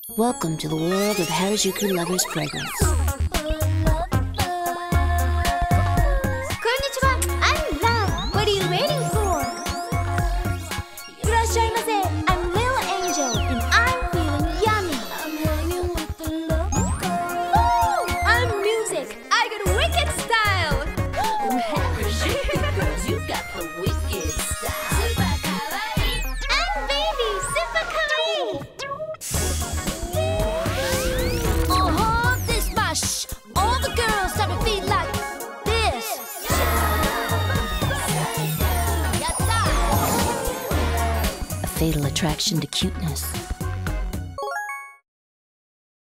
Welcome to the world of Harajuku Lovers Fragrance. Konnichiwa, I'm Love. What are you waiting for? Irashaimase, I'm Lil Angel, and I'm feeling yummy. I'm hanging with the locals. I'm Music. I got wicked style. Oh, Harajuku girls, you got the wicked style. Super kawaii. I'm Baby, super kawaii. This mush. All the girls start to feel like this. A fatal attraction to cuteness.